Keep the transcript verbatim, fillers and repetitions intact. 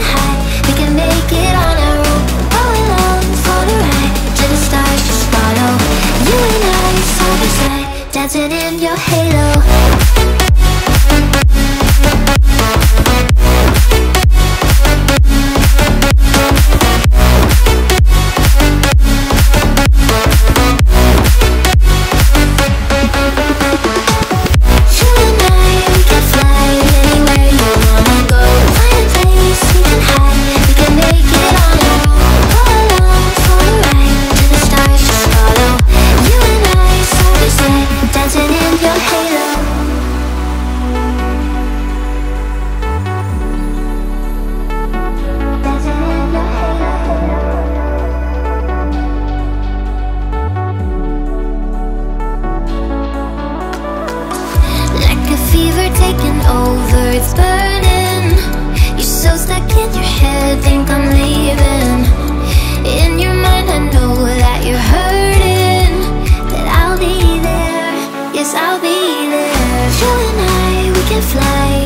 hide, we can make it on our own. Go along for the ride, to the stars just follow. You and I side by side, dancing in your halo. Taking over, it's burning. You're so stuck in your head, think I'm leaving. In your mind I know that you're hurting, that I'll be there, yes I'll be there. You and I, we can fly